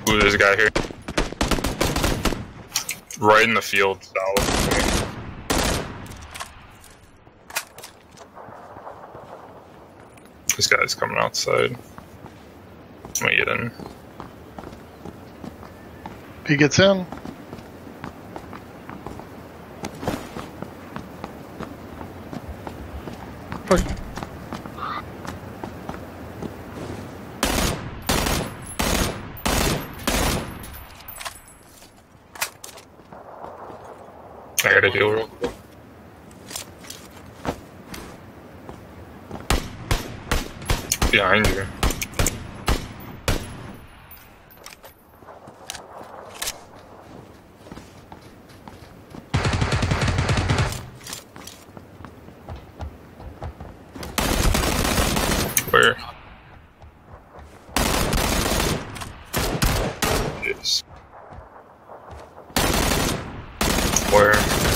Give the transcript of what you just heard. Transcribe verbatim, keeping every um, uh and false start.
Ooh, there's a guy here. Right in the field, south. This guy's coming outside. I'm gonna get in. He gets in. Push. I gotta heal real quick. Behind you. Where? Yes. Where?